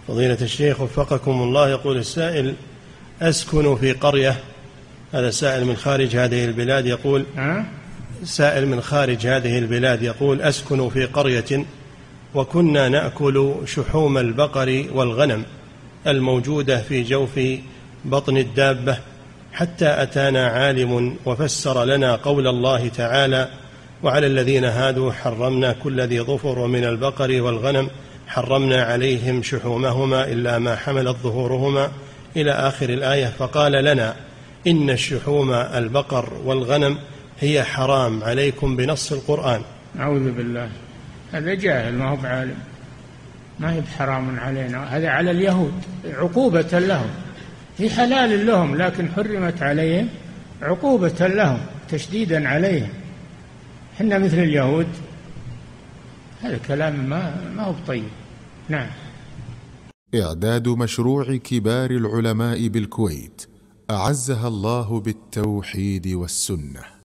فضيلة الشيخ وفقكم الله، يقول السائل: أسكن في قرية، هذا سائل من خارج هذه البلاد، يقول سائل من خارج هذه البلاد يقول: أسكن في قرية وكنا نأكل شحوم البقر والغنم الموجودة في جوف بطن الدابة، حتى أتانا عالم وفسر لنا قول الله تعالى: وعلى الذين هادوا حرمنا كل ذي ظفر، ومن البقر والغنم حرمنا عليهم شحومهما إلا ما حملت ظهورهما، إلى آخر الآية. فقال لنا إن الشحوم البقر والغنم هي حرام عليكم بنص القرآن. أعوذ بالله، هذا جاهل ما هو بعالم، ما هي بحرام علينا، هذا على اليهود عقوبة لهم، هي حلال لهم لكن حرمت عليهم عقوبة لهم تشديدا عليهم، حنا مثل اليهود، هذا كلام ما هو طيب. نعم. إعداد مشروع كبار العلماء بالكويت أعزها الله بالتوحيد والسنة.